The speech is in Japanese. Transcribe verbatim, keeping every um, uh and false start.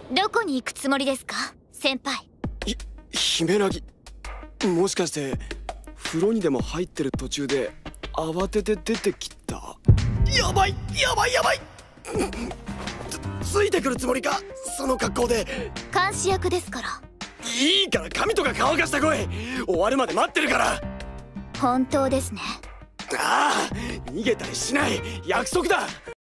どこに行くつもりですか、先輩。 ひ姫なぎ、もしかして風呂にでも入ってる途中で慌てて出てきた？やばいやばいやばいつ, ついてくるつもりか、その格好で。 監視役ですから。 いいから髪とか乾かしてこい。終わるまで待ってるから。 本当ですね。 ああ、逃げたりしない、約束だ。